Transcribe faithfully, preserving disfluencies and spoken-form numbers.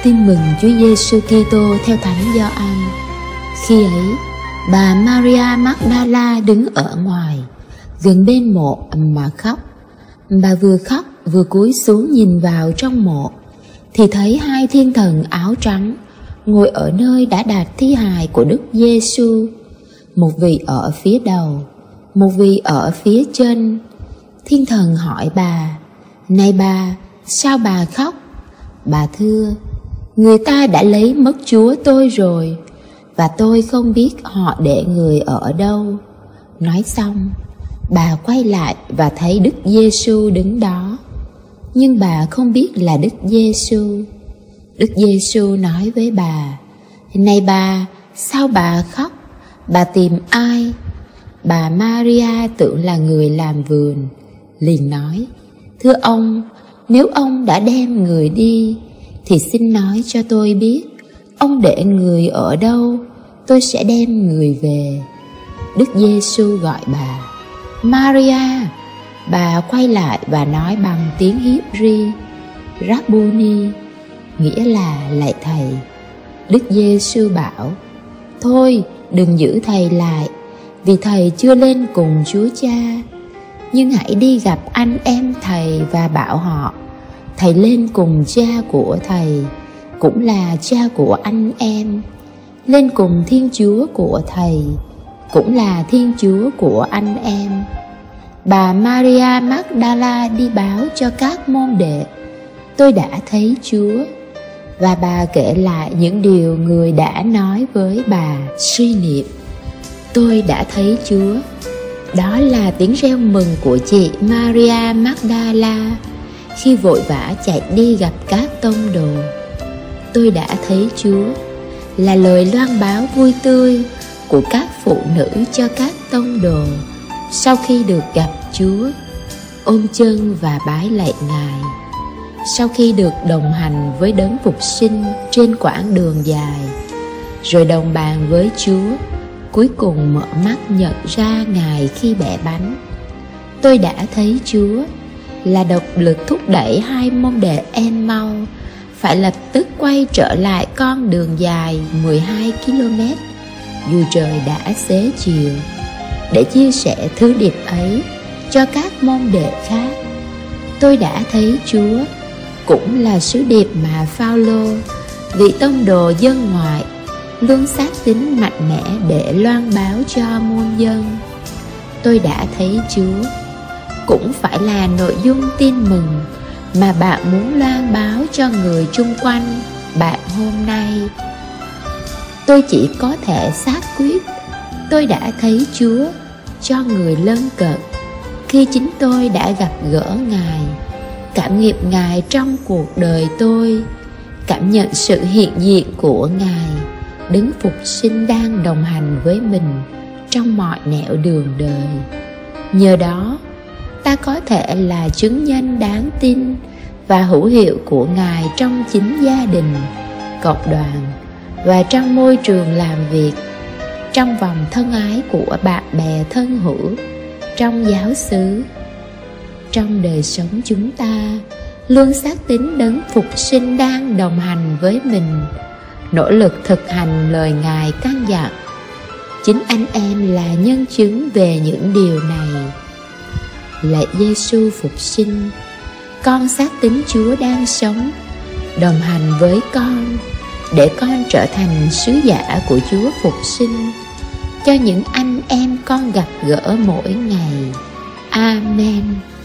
Tin mừng Chúa Giêsu Kitô theo Thánh Gioan. Khi ấy, bà Maria Magdala đứng ở ngoài, gần bên mộ mà khóc. Bà vừa khóc vừa cúi xuống nhìn vào trong mộ, thì thấy hai thiên thần áo trắng ngồi ở nơi đã đặt thi hài của Đức Giêsu, một vị ở phía đầu, một vị ở phía chân. Thiên thần hỏi bà: "Này bà, sao bà khóc?" Bà thưa: "Người ta đã lấy mất Chúa tôi rồi, và tôi không biết họ để người ở đâu." Nói xong, bà quay lại và thấy Đức Giêsu đứng đó, nhưng bà không biết là Đức Giêsu. Đức Giêsu nói với bà: "Này bà, sao bà khóc? Bà tìm ai?" Bà Maria tưởng là người làm vườn, liền nói: "Thưa ông, nếu ông đã đem người đi, thì xin nói cho tôi biết ông để người ở đâu, tôi sẽ đem người về." Đức Giêsu gọi bà: "Maria!" Bà quay lại và nói bằng tiếng Hebrew: "Rabboni", nghĩa là lạy thầy. Đức Giêsu bảo: "Thôi, đừng giữ thầy lại, vì thầy chưa lên cùng Chúa Cha. Nhưng hãy đi gặp anh em thầy và bảo họ: thầy lên cùng cha của thầy, cũng là cha của anh em, lên cùng Thiên Chúa của thầy, cũng là Thiên Chúa của anh em." Bà Maria Magdala đi báo cho các môn đệ: "Tôi đã thấy Chúa." Và bà kể lại những điều người đã nói với bà, suy niệm: "Tôi đã thấy Chúa." Đó là tiếng reo mừng của chị Maria Magdala khi vội vã chạy đi gặp các tông đồ. "Tôi đã thấy Chúa" là lời loan báo vui tươi của các phụ nữ cho các tông đồ sau khi được gặp Chúa, ôm chân và bái lạy Ngài. Sau khi được đồng hành với đấng phục sinh trên quãng đường dài, rồi đồng bàn với Chúa, cuối cùng mở mắt nhận ra Ngài khi bẻ bánh. "Tôi đã thấy Chúa" là động lực thúc đẩy hai môn đệ Em-mau phải lập tức quay trở lại con đường dài mười hai ki lô mét, dù trời đã xế chiều, để chia sẻ thứ điệp ấy cho các môn đệ khác. "Tôi đã thấy Chúa" cũng là sứ điệp mà Phao-lô, vị tông đồ dân ngoại, luôn xác tín mạnh mẽ để loan báo cho môn dân. "Tôi đã thấy Chúa" cũng phải là nội dung tin mừng mà bạn muốn loan báo cho người chung quanh bạn hôm nay. Tôi chỉ có thể xác quyết tôi đã thấy Chúa cho người lân cận khi chính tôi đã gặp gỡ Ngài, cảm nghiệm Ngài trong cuộc đời tôi, cảm nhận sự hiện diện của Ngài, đấng phục sinh đang đồng hành với mình trong mọi nẻo đường đời. Nhờ đó, ta có thể là chứng nhân đáng tin và hữu hiệu của Ngài trong chính gia đình, cộng đoàn và trong môi trường làm việc, trong vòng thân ái của bạn bè thân hữu, trong giáo xứ. Trong đời sống chúng ta luôn xác tín đấng phục sinh đang đồng hành với mình, nỗ lực thực hành lời Ngài căn dặn. Chính anh em là nhân chứng về những điều này. Lạy Giêsu phục sinh, con xác tín Chúa đang sống, đồng hành với con, để con trở thành sứ giả của Chúa phục sinh cho những anh em con gặp gỡ mỗi ngày. Amen.